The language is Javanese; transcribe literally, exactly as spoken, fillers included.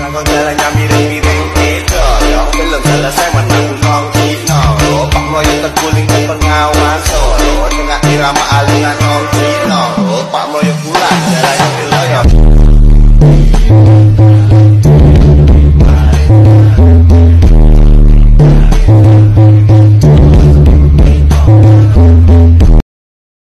Kau jalannya miring-miring gitu. Yang belum selesai menang nong Cino. Pak Moyo terguling ke pengawan Solo. Tengah irama alunan nong Cino. Pak Moyo pulang jalannya ke loyong.